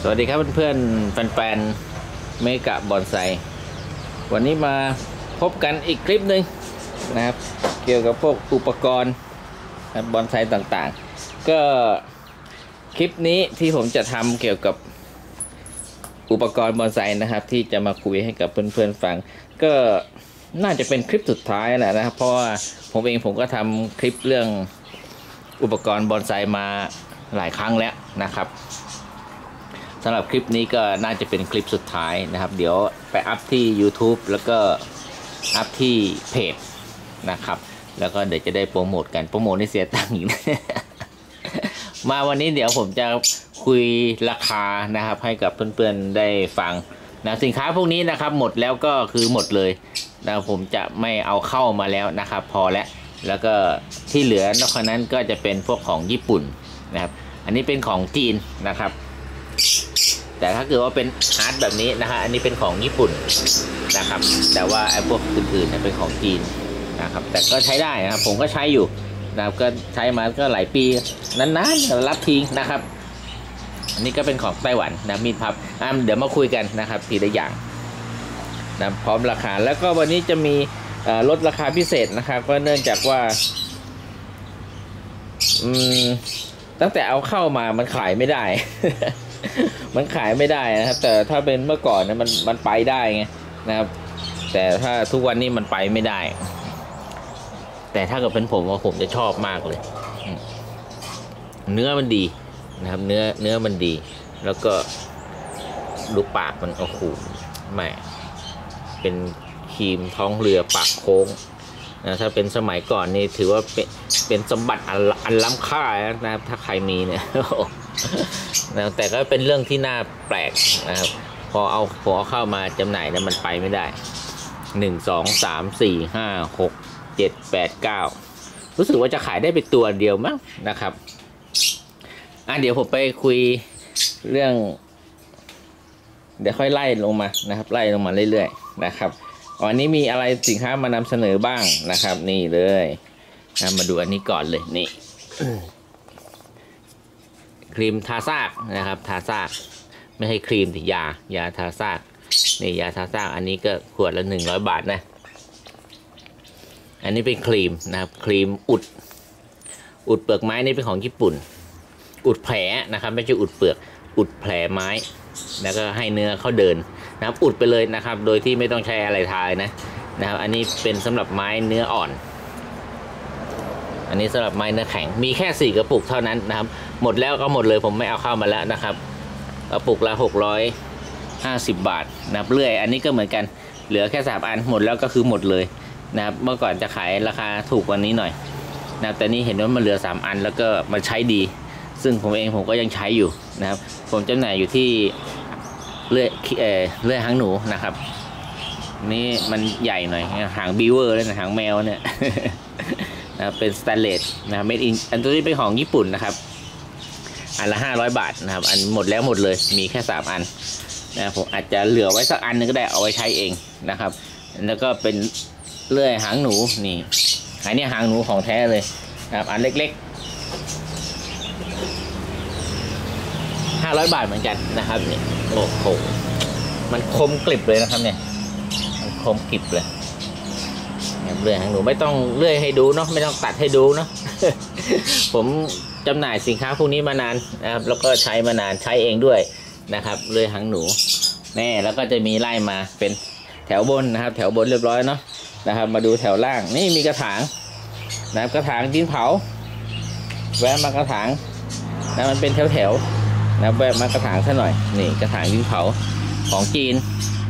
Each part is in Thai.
วัสดีครับเพื่อนๆแฟนๆเมกะบอนไซวันนี้มาพบกันอีกคลิปหนึ่งนะครับเกี่ยวกับพวกอุปกรณ์บอนไซต่างๆก็คลิปนี้ที่ผมจะทำเกี่ยวกับอุปกรณ์บอนไซนะครับที่จะมาคุยให้กับเพื่อนๆฟังก็น่าจะเป็นคลิปสุดท้ายแหละนะครับเพราะว่าผมก็ทำคลิปเรื่องอุปกรณ์บอนไซมาหลายครั้งแล้วนะครับสำหรับคลิปนี้ก็น่าจะเป็นคลิปสุดท้ายนะครับเดี๋ยวไปอัพที่ YouTube แล้วก็อัพที่เพจนะครับแล้วก็เดี๋ยวจะได้โปรโมทกันโปรโมทนี่เสียตังค์อีก มาวันนี้เดี๋ยวผมจะคุยราคานะครับให้กับเพื่อนๆได้ฟังนะสินค้าพวกนี้นะครับหมดแล้วก็คือหมดเลยนะผมจะไม่เอาเข้ามาแล้วนะครับพอแล้วก็ที่เหลือนอกจากนั้นก็จะเป็นพวกของญี่ปุ่นนะครับอันนี้เป็นของจีนนะครับแต่ถ้าเกิดว่าเป็นฮาร์ดแบบนี้นะฮะอันนี้เป็นของญี่ปุ่นนะครับแต่ว่าไอ้พวกอื่นๆเป็นของจีนนะครับแต่ก็ใช้ได้นะครับผมก็ใช้อยู่นะครับก็ใช้มาก็หลายปีนานๆรับทิ้งนะครับอันนี้ก็เป็นของไต้หวันนะมีดพับเดี๋ยวมาคุยกันนะครับทีละอย่างนะพร้อมราคาแล้วก็วันนี้จะมีลดราคาพิเศษนะครับก็เนื่องจากว่าตั้งแต่เอาเข้ามามันขายไม่ได้ มันขายไม่ได้นะครับแต่ถ้าเป็นเมื่อก่อนเนี่ยมันไปได้ไงนะครับแต่ถ้าทุกวันนี้มันไปไม่ได้แต่ถ้าเกิดเป็นผมว่าผมจะชอบมากเลยเนื้อมันดีนะครับเนื้อมันดีแล้วก็ดูปากมันโอ้โหไม่เป็นครีมท้องเรือปากโค้งนะถ้าเป็นสมัยก่อนนี่ถือว่าเป็นสมบัติอันล้ำค่านะครับถ้าใครมีเนี่ยนะแต่ก็เป็นเรื่องที่น่าแปลกนะครับพอเอาเข้ามาจำหน่ายเนี่ยมันไปไม่ได้1 2 3 4 5 6 7 8 9รู้สึกว่าจะขายได้เป็นตัวเดียวมั้งนะครับเดี๋ยวผมไปคุยเรื่องเดี๋ยวค่อยไล่ลงมานะครับไล่ลงมาเรื่อยๆนะครับวันนี้มีอะไรสินค้ามานำเสนอบ้างนะครับนี่เลยมาดูอันนี้ก่อนเลยนี่ครีมทาซากนะครับทาซากไม่ให้ครีมแต่ยาทาซากนี่ยาทาซากอันนี้ก็ขวดละ100 บาทนะอันนี้เป็นครีมนะครับครีมอุดเปลือกไม้นี่เป็นของญี่ปุ่นอุดแผลนะครับไม่ใช่อุดเปลือกอุดแผลไม้แล้วก็ให้เนื้อเขาเดินนะครับอุดไปเลยนะครับโดยที่ไม่ต้องใช้อะไรทายนะครับอันนี้เป็นสำหรับไม้เนื้ออ่อนอันนี้สำหรับไม้เนื้อแข็งมีแค่4 กระปุกเท่านั้นนะครับหมดแล้วก็หมดเลยผมไม่เอาเข้ามาแล้วนะครับกระปุกละ650 บาทนะครับเรื่อยอันนี้ก็เหมือนกันเหลือแค่3 อันหมดแล้วก็คือหมดเลยนะครับเมื่อก่อนจะขายราคาถูกกว่านี้หน่อยนะครับแต่นี่เห็นว่ามันเหลือ3 อันแล้วก็มันใช้ดีซึ่งผมก็ยังใช้อยู่นะครับผมจำหน่ายอยู่ที่เลื่อยหางหนูนะครับนี่มันใหญ่หน่อยหางบีเวอร์เลยนะหางแมวเนี่ย นะเป็นสแตนเลสนะครับเมดอินอันตัวนี้เป็นของญี่ปุ่นนะครับอันละ500 บาทนะครับอันหมดแล้วหมดเลยมีแค่3 อันนะผมอาจจะเหลือไว้สักอันนึงก็ได้เอาไว้ใช้เองนะครับแล้วก็เป็นเลื่อยหางหนูนี่อันนี้หางหนูของแท้เลยนะครับอันเล็กๆ500 บาทเหมือนกันนะครับนี่โอ้โหมันคมกริบเลยนะครับเนี่ยมันคมกริบเลยเลื่อยหางหนูไม่ต้องเลื่อยให้ดูเนาะไม่ต้องตัดให้ดูเนาะ ผมจำหน่ายสินค้าพวกนี้มานานนะครับแล้วก็ใช้มานานใช้เองด้วยนะครับเลื่อยหางหนูแน่แล้วก็จะมีไล่มาเป็นแถวบนนะครับแถวบนเรียบร้อยเนาะนะครับมาดูแถวล่างนี่มีกระถางนะครับกระถางดินเผาแวะมากระถางนะมันเป็นแถวนะแวะมากระถางซะหน่อยนี่กระถางดินเผาของจีน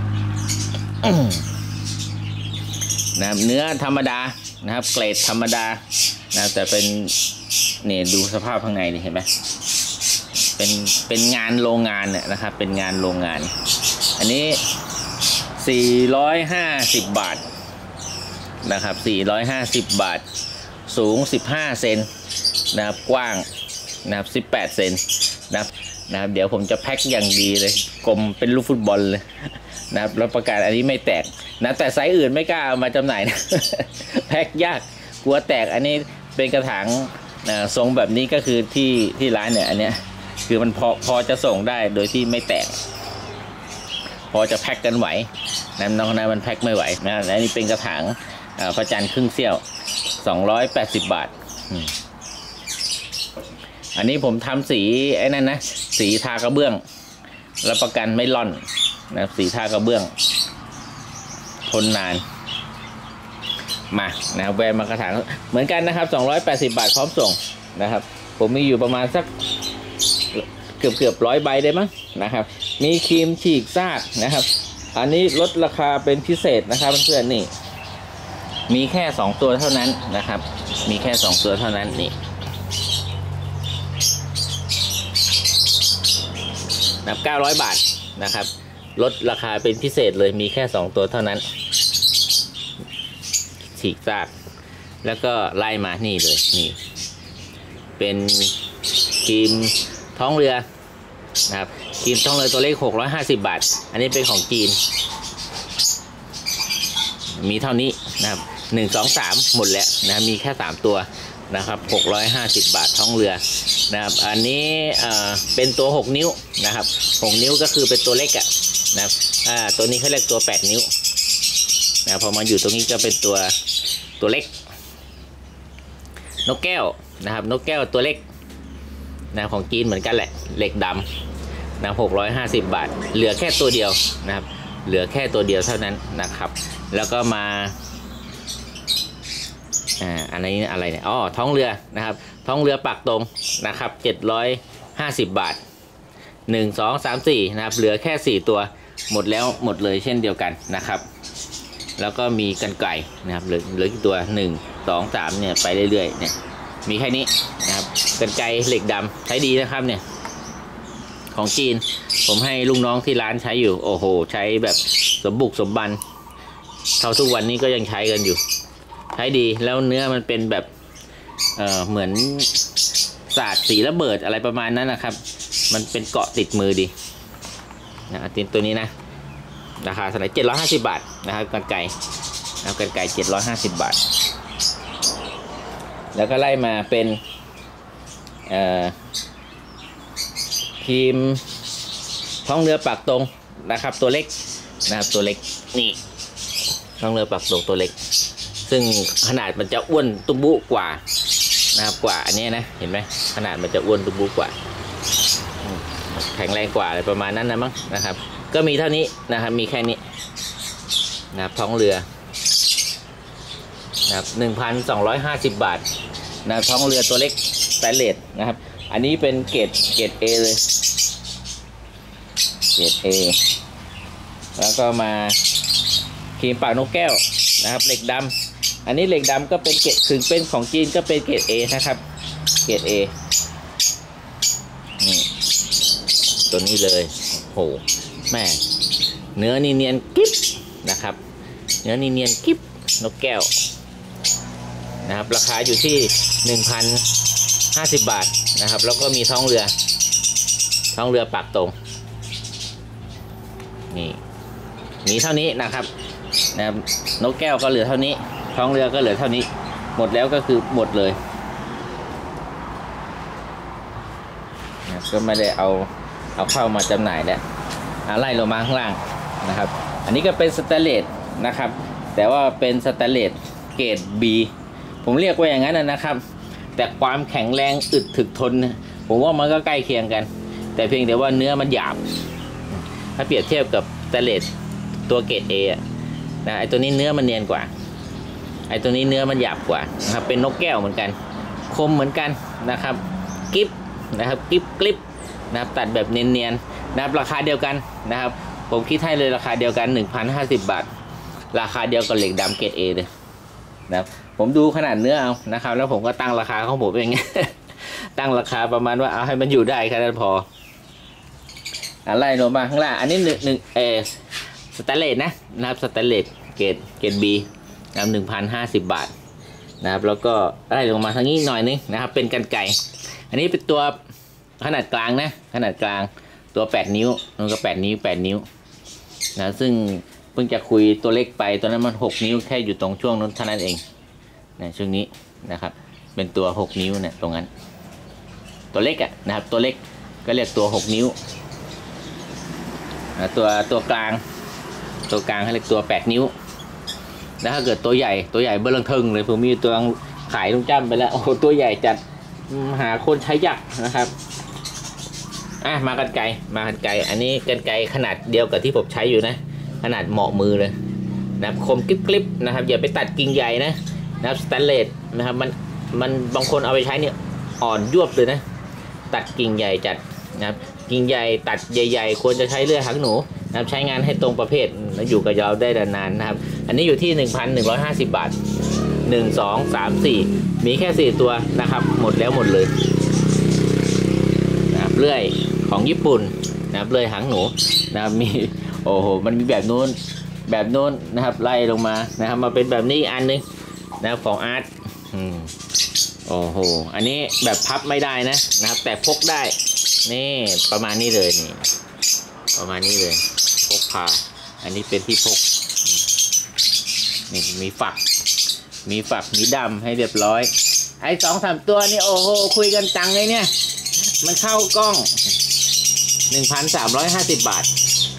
นะเนื้อธรรมดานะครับเกรดธรรมดานะแต่เป็นนี่ดูสภาพข้างในนี่เห็นไหมเป็นงานโรงงานเนี่ยนะครับเป็นงานโรงงานอันนี้450 บาทนะครับ450 บาทสูง15 เซนนะครับกว้างนะครับ18 เซนนะครับเดี๋ยวผมจะแพ็คอย่างดีเลยกลมเป็นลูกฟุตบอลเลยนะครับรับประกันอันนี้ไม่แตกนะแต่ไซส์อื่นไม่กล้าเอามาจำหน่ายนะ แพ็คยากกลัวแตกอันนี้เป็นกระถางทรงแบบนี้ก็คือที่ร้านเนี่ยอันเนี้ยคือมันพอจะส่งได้โดยที่ไม่แตกพอจะแพ็คกันไหวน้องๆมันแพ็คไม่ไหวนะและนี่เป็นกระถางพระจันทร์ครึ่งเสี้ยว280 บาทอันนี้ผมทำสีไอ้นั่นนะสีทากระเบื้องรับประกันไม่ร่อนนะสีทากระเบื้องทนนานมานะครับแวะมากระถางเหมือนกันนะครับ280 บาทพร้อมส่งนะครับผมมีอยู่ประมาณสักเกือบ100 ใบได้มั้งนะครับมีครีมฉีกซากนะครับอันนี้ลดราคาเป็นพิเศษนะครับเพื่อนๆนี่มีแค่2ตัวเท่านั้นนะครับมีแค่2ตัวเท่านั้นนี่นับ900 บาทนะครับลดราคาเป็นพิเศษเลยมีแค่2ตัวเท่านั้นฉีกซากแล้วก็ไล่มานี่เลยนี่เป็นครีมท้องเรือนะครับครีมท้องเรือตัวเลข650 บาทอันนี้เป็นของจีนมีเท่านี้นะครับ1 2 3หมดแล้วนะมีแค่3ตัวนะครับ650 บาทท้องเรือนะครับอันนี้เป็นตัว6 นิ้วนะครับ6 นิ้วก็คือเป็นตัวเล็กนะครับตัวนี้เขาเรียกตัว8 นิ้วนะพอมาอยู่ตรงนี้ก็เป็นตัวเล็กนกแก้วนะครับนกแก้วตัวเล็กนะของจีนเหมือนกันแหละเหล็กดำนะ650 บาทเหลือแค่ตัวเดียวนะครับเหลือแค่ตัวเดียวเท่านั้นนะครับแล้วก็มาอันนี้อะไรเนี่ยท้องเรือนะครับท้องเรือปักตรงนะครับ750 บาท1 2 3 4นะครับเหลือแค่4ตัวหมดแล้วหมดเลยเช่นเดียวกันนะครับแล้วก็มีกรรไกรนะครับเหลือกี่ตัว1 2 3เนี่ยไปเรื่อยๆเนี่ยมีแค่นี้นะครับกรรไกรเหล็กดำใช้ดีนะครับเนี่ยของจีนผมให้ลูกน้องที่ร้านใช้อยู่โอ้โหใช้แบบสมบุกสมบันเท่าทุกวันนี้ก็ยังใช้กันอยู่ใช้ดีแล้วเนื้อมันเป็นแบบเหมือนสาดสีระเบิดอะไรประมาณนั้นนะครับมันเป็นเกาะติดมือดีนะตัวนี้นะราคาเท่าไหร่750 บาทนะครับกรรไกร750 บาทแล้วก็ไล่มาเป็นครีมท้องเรือปักตรงนะครับตัวเล็กนะครับตัวเล็กนี่ท้องเรือปักตรงตัวเล็กซึ่งขนาดมันจะอ้วนตุ้มบุกว่านะครับกว่าอันนี้นะเห็นไหมขนาดมันจะอ้วนตุ้มบุกว่าแข็งแรงกว่าอะไรประมาณนั้นนะมั้งนะครับก็มีเท่านี้นะครับมีแค่นี้นะครับท้องเรือนะครับ1,250 บาทนะท้องเรือตัวเล็กสแตนเลสนะครับอันนี้เป็นเกรด A เลยเกรด A แล้วก็มาครีมปากนกแก้วนะครับเหล็กดำอันนี้เหล็กดำก็เป็นเกรดถึงเป็นของจีนก็เป็นเกรด A นะครับเกรด A นี่ตัวนี้เลยโหแม่เนื้อนี่เนียนกิ๊บนะครับเนื้อนี่เนียนกิ๊บนกแก้วนะครับราคาอยู่ที่ 1,050 บาทนะครับแล้วก็มีท้องเรือปากตรงนี่มีเท่านี้นะครับนกแก้วก็เหลือเท่านี้ท้องเรือก็เหลือเท่านี้หมดแล้วก็คือหมดเลยนะก็ไม่ได้เอาเข้ามาจำหน่ายแล้วไล่ลงมาข้างล่างนะครับอันนี้ก็เป็นสแตนเลสนะครับแต่ว่าเป็นสแตนเลสเกรด B ผมเรียกว่าอย่างนั้นนะครับแต่ความแข็งแรงอึดถึกทนผมว่ามันก็ใกล้เคียงกันแต่เพียงแต่ว่าเนื้อมันหยาบถ้าเปรียบเทียบกับสแตนเลสตัวเกรด A นะไอตัวนี้เนื้อมันเนียนกว่าไอตัวนี้เนื้อมันหยาบกว่านะครับเป็นนกแก้วเหมือนกันคมเหมือนกันนะครับกิ๊บนะครับกิ๊บนะครับตัดแบบเนียนๆนะครับราคาเดียวกันนะครับผมคิดให้เลยราคาเดียวกัน 1,050 บาทราคาเดียวกับเหล็กดำเกรด A เลยนะครับผมดูขนาดเนื้อเอานะครับแล้วผมก็ตั้งราคาของผมเอง ตั้งราคาประมาณว่าเอาให้มันอยู่ได้แค่นั้นพออะไรลงมาข้างล่างอันนี้สแตนเลสนะครับสแตนเลสเกรด B นะครับ 1,050 บาทนะครับแล้วก็อะไรลงมาทางนี้หน่อยนึงนะครับเป็นกรรไกรอันนี้เป็นตัวขนาดกลางนะขนาดกลางตัว8 นิ้วนั่นก็8 นิ้วนะซึ่งเพิ่งจะคุยตัวเล็กไปตัวนั้นมัน6 นิ้วแค่อยู่ตรงช่วงนั้นเท่านั้นเองนะช่วงนี้นะครับเป็นตัว6 นิ้วเนี่ยตรงนั้นตัวเล็กนะครับตัวเล็กก็เรียกตัว6 นิ้วตัวกลางเขาเรียกตัว8 นิ้วแล้วถ้าเกิดตัวใหญ่เบื้องทึงเลยผมมีตัวขายลุงจ้ำไปแล้วโอ้ตัวใหญ่จัดหาคนใช้ยากนะครับมากันไกลอันนี้กันไกลขนาดเดียวกับที่ผมใช้อยู่นะขนาดเหมาะมือเลยนะครับคมกริบนะครับอย่าไปตัดกิ่งใหญ่นะครับสแตนเลสนะครับมันบางคนเอาไปใช้เนี่ยอ่อนยวบเลยนะตัดกิ่งใหญ่จัดนะครับกิ่งใหญ่ตัดใหญ่ๆควรจะใช้เลื่อยหางหนูนะครับใช้งานให้ตรงประเภทและอยู่กับเราได้นานๆนะครับอันนี้อยู่ที่ 1,150 บาท1 2 3 4มีแค่4ตัวนะครับหมดแล้วหมดเลยนะครับเลื่อยของญี่ปุ่นนะครับเลื่อยหางหนูนะครับมีโอ้โหมันมีแบบนู้นนะครับไล่ลงมานะครับมาเป็นแบบนี้อันนึงนะครับของอาร์ตโอ้โหอันนี้แบบพับไม่ได้นะครับแต่พกได้นี่ประมาณนี้เลยนี่ประมาณนี้เลยพกพาอันนี้เป็นที่พกนี่มีฝักมีดำให้เรียบร้อยไอ้2-3ตัวนี่โอ้โหคุยกันจังเลยเนี่ยมันเข้ากล้อง 1,350 บาท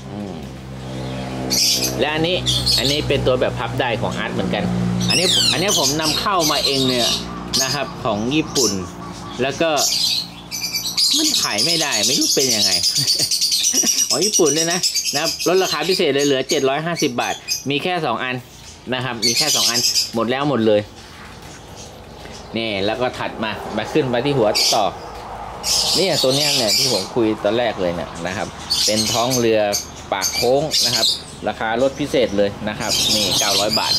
และอันนี้เป็นตัวแบบพับได้ของอาร์ตเหมือนกันอันนี้ผมนำเข้ามาเองเนี่ยนะครับของญี่ปุ่นแล้วก็มันขายไม่ได้ไม่รู้เป็นยังไง ของญี่ปุ่นเลยนะครับลดราคาพิเศษเลยเหลือ750 บาทมีแค่2 อันนะครับมีแค่2 อันหมดแล้วหมดเลยนี่แล้วก็ถัดมาขึ้นมาที่หัวต่อนี่ตัวนี้เนี่ยที่ผมคุยตอนแรกเลยเนี่ยนะครับเป็นท้องเรือปากโค้งนะครับราคาลดพิเศษเลยนะครับนี่900 บาท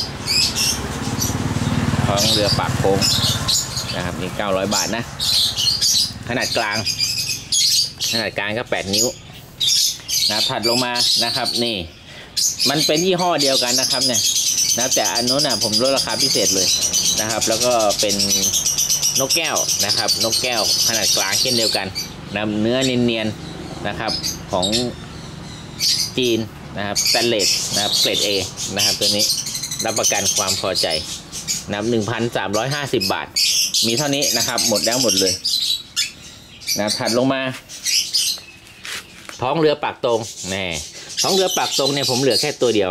ท้องเรือปากโค้งนะครับนี่900 บาทนะขนาดกลางก็8 นิ้วนะถัดลงมานะครับนี่มันเป็นยี่ห้อเดียวกันนะครับเนี่ยนะแต่อันนู้นนะผมลดราคาพิเศษเลยนะครับแล้วก็เป็นนกแก้วนะครับนกแก้วขนาดกลางเช่นเดียวกันนะเนื้อเนียนๆนะครับของจีนนะครับสแตนเลสนะครับเกรด A นะครับตัวนี้รับประกันความพอใจนะครับ 1,350 บาทมีเท่านี้นะครับหมดแล้วหมดเลยนะถัดลงมาท้องเรือปากตรงท้องเรือปากตรงเนี่ยผมเหลือแค่ตัวเดียว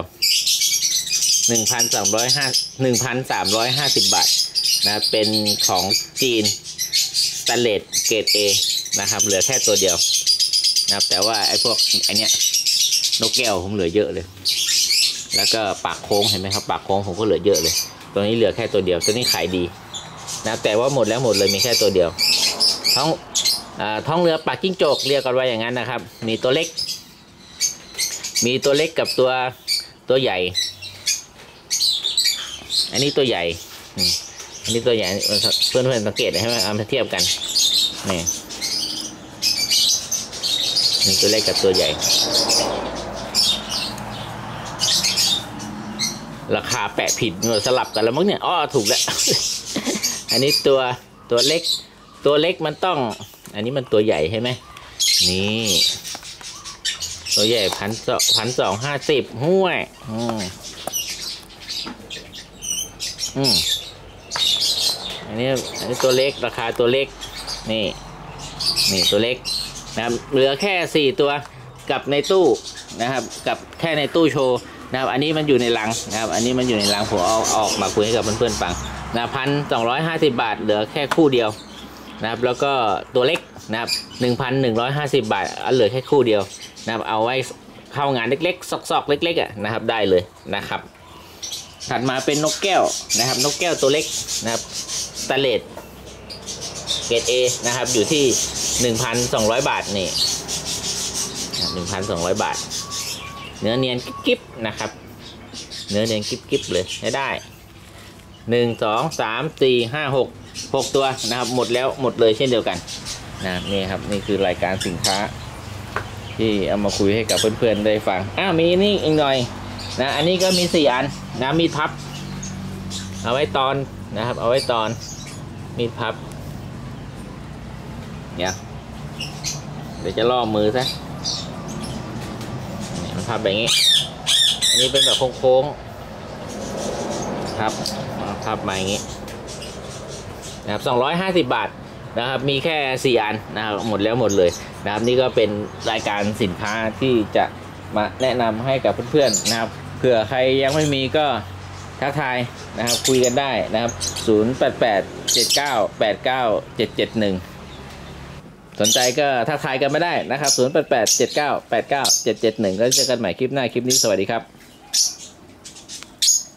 1,350 บาทนะเป็นของจีนสแตนเลสเกรด A นะครับเหลือแค่ตัวเดียวนะครับแต่ว่าไอ้พวกเนี้ยนกแก้วผมเหลือเยอะเลยแล้วก็ปากโค้งเห็นไหมครับปากโค้งผมก็เหลือเยอะเลยตัวนี้เหลือแค่ตัวเดียวตัวนี้ขายดีนะแต่ว่าหมดแล้วหมดเลยมีแค่ตัวเดียวท้องเรือปากจิ้งจกเรียกกันว่าอย่างนั้นนะครับมีตัวเล็กกับตัวใหญ่อันนี้ตัวใหญ่อันนี้ตัวใหญ่เพื่อนสังเกตใช่ไหมเอามาเทียบกันนี่ตัวเล็กกับตัวใหญ่ราคาแปะผิดสลับกันแล้วมั้งเนี่ยถูกแล้ว อันนี้ตัวเล็กมันต้องอันนี้มันตัวใหญ่ใช่ไหมนี่ตัวใหญ่1,250ห้วยอันนี้ตัวเล็กราคาตัวเล็กนี่ตัวเล็กนะครับเหลือแค่4ตัวกับในตู้นะครับกับแค่ในตู้โชว์นะครับอันนี้มันอยู่ในลังนะครับอันนี้มันอยู่ในลังผมเอาออกมาคุยให้กับเพื่อนๆฟังนะ1,250 บาทเหลือแค่คู่เดียวนะครับแล้วก็ตัวเล็กนะครับ 1,150 บาทเหลือแค่คู่เดียวนะครับเอาไว้เข้างานเล็กๆซอกๆเล็กๆนะครับได้เลยนะครับถัดมาเป็นนกแก้วนะครับนกแก้วตัวเล็กนะครับสแตนเลสเกรด A นะครับอยู่ที่ 1,200 บาทนี่ 1,200 บาทเนื้อเนียนกิ๊บๆนะครับเนื้อเนียนกิ๊บๆเลยได้1 2 3 4 5 6ตัวนะครับหมดแล้วหมดเลยเช่นเดียวกันนะนี่ครับนี่คือรายการสินค้าที่เอามาคุยให้กับเพื่อนๆได้ฟังมีนี่อีกหน่อยนะอันนี้ก็มี4 อันนะมีดพับเอาไว้ตอนนะครับเอาไว้ตอนมีดพับเนี่ยเดี๋ยวจะล่อมือซะมันพับแบบนี้อันนี้เป็นแบบโค้งๆพับมาอย่างนี้นะครับ250 บาทนะครับมีแค่4 อันนะครับหมดแล้วหมดเลยนะครับนี่ก็เป็นรายการสินค้าที่จะมาแนะนำให้กับเพื่อนๆนะครับเผื่อใครยังไม่มีก็ทักทายนะครับคุยกันได้นะครับ0887989771สนใจก็ทักทายกันไม่ได้นะครับ0887989771แล้วเจอกันใหม่คลิปหน้าคลิปนี้สวัสดีครับ